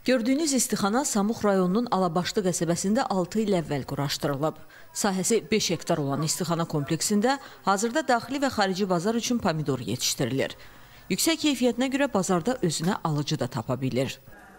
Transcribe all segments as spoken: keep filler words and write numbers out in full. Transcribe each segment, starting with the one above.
Gördüyünüz istixana Samux rayonunun Alabaşlı qəsəbəsində altı il əvvəl quraşdırılıb. Sahəsi beş hektar olan istixana kompleksində hazırda daxili və xarici bazar üçün pomidor yetişdirilir. Yüksək keyfiyyətinə görə bazarda özünə alıcı da tapa bilir.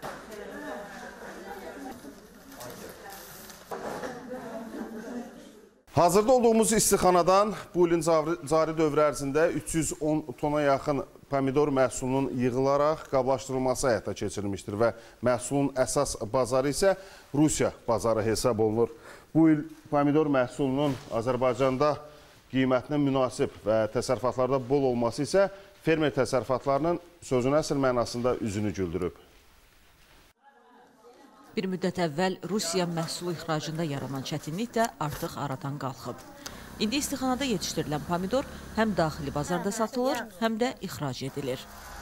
Hazırda olduğumuz istixanadan bu ilin cari dövr ərzində üç yüz on tona yaxın pomidor məhsulunun yığılaraq qablaşdırılması həyata keçirilmişdir və məhsulun əsas bazarı isə Rusiya bazarı hesab olunur. Bu il pomidor məhsulunun Azərbaycanda qiymətinin münasib və təsərrüfatlarda bol olması isə fermer təsərrüfatlarının sözün əsl mənasında üzünü güldürüb. Bir müddət əvvəl Rusiya məhsulu ixracında yaranan çətinlik də artıq aradan qalxıb. İndi istixanada yetişdirilən pomidor həm daxili bazarda satılır, həm də ixrac edilir.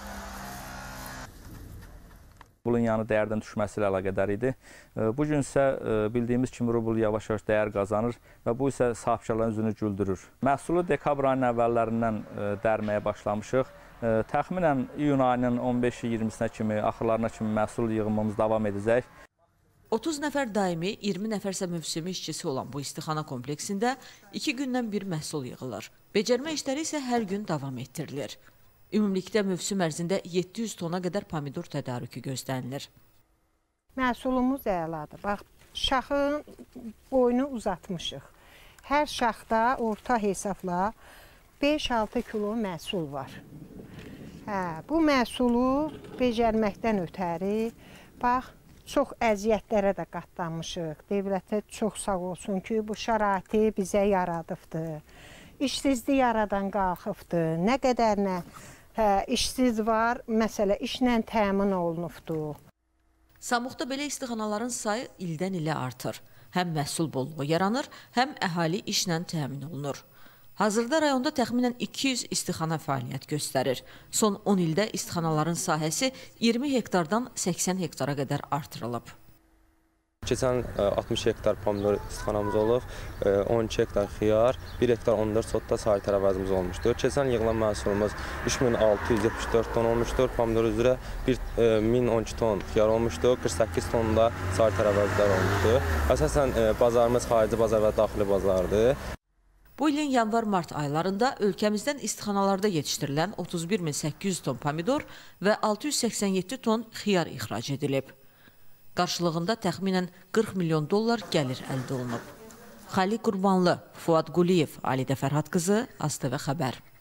Rubulun yanı dəyərdən düşməsi ilə əlaqədar idi. Bugün isə bildiyimiz kimi rubul yavaş-yavaş dəyər qazanır və bu isə sahibkarların üzünü güldürür. Məhsulu dekabr ayının əvvəllərindən dərməyə başlamışıq. Təxminən iyun ayının on beşi iyirmisinə kimi, axırlarına kimi məhsul yığımımız davam edəcək. otuz nəfər daimi, iyirmi nəfərsə mövsümi işçisi olan bu istixana kompleksində iki gündən bir məhsul yığılır. Becərmə işləri isə hər gün davam etdirilir. Ümumilikdə mövsüm ərzində yeddi yüz tona qədər pomidor tədarükü gözlənilir. Məhsulumuz əladır. Bax, şaxın boyunu uzatmışıq. Hər şaxda orta hesabla beş altı kilo məhsul var. Hə, bu məhsulu becərməkdən ötəri, bax, çox əziyyətlərə də qatlanmışıq. Dövlətə çox sağ olsun ki, bu şəraiti bizə yaradıbdır. İşsizlik yaradan qalxıbdır. Nə qədər nə hə, işsiz var, məsələ işlə təmin olunubdur. Samuxda belə istixanaların sayı ildən ilə artır. Həm məhsul bolluğu yaranır, həm əhali işlə təmin olunur. Hazırda rayonda təxminən iki yüz istixana fəaliyyət göstərir. Son on ildə istixanaların sahəsi iyirmi hektardan səksən hektara qədər artırılıb. Keçən altmış hektar pomidor istixanamız olub, on iki hektar xiyar, bir hektar on dörd sotda sahil tərəvəzimiz olmuşdur. Keçən yığılan məhsulumuz üç min altı yüz yetmiş dörd ton olmuşdur. Pomidor üzrə min on iki ton xiyar olmuşdur, qırx səkkiz tonda sahil tərəvəzlər olmuşdur. Əsasən bazarımız xarici bazar və daxili bazardır. Bu ilin yanvar-mart aylarında ölkəmizdən istixanalarda yetişdirilən otuz bir min səkkiz yüz ton pomidor və altı yüz səksən yeddi ton xiyar ixrac edilib. Qarşılığında təxminən qırx milyon dollar gəlir əldə olunub. Xaliq Qurbanlı, Fuad Quliyev, Alidə Fərhad qızı, AzTV xəbər.